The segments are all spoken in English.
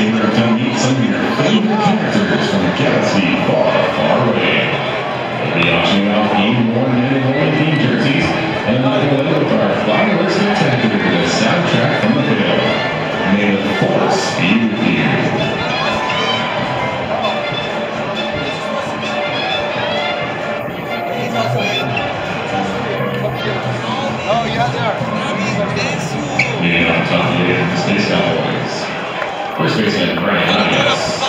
Racing, where come meet some of your favorite characters from a galaxy far, far away. We'll be auctioning off Game Worn Mandalorian themed jerseys, and we'll end with our Flower Spectacular, the soundtrack from the film. May the Force be with you. Leading off the top of the Space Cowboys. First baseman Brian Arias.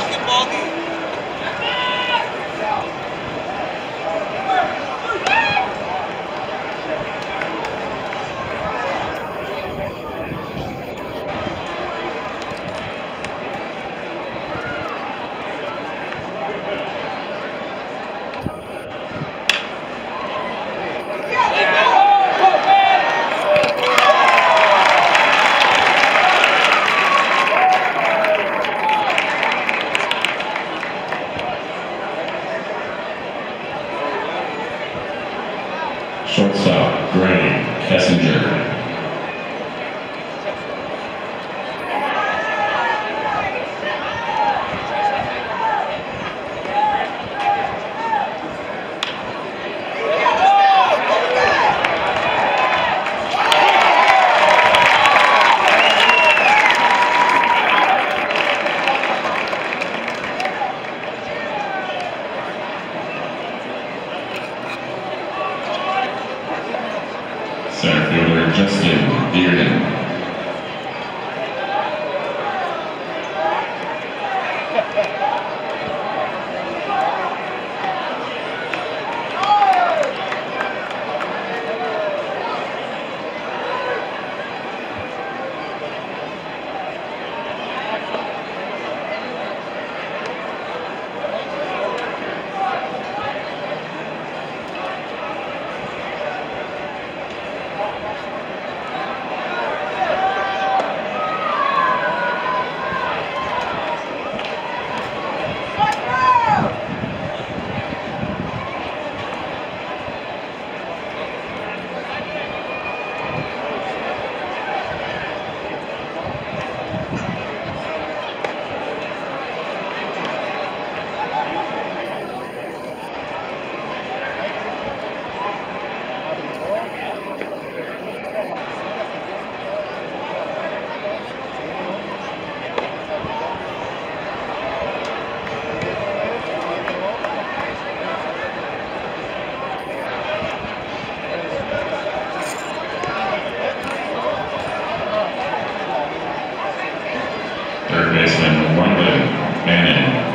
Shortstop, Gray Kessinger. Center fielder Justin Dearden. Third baseman Marlon Bannon.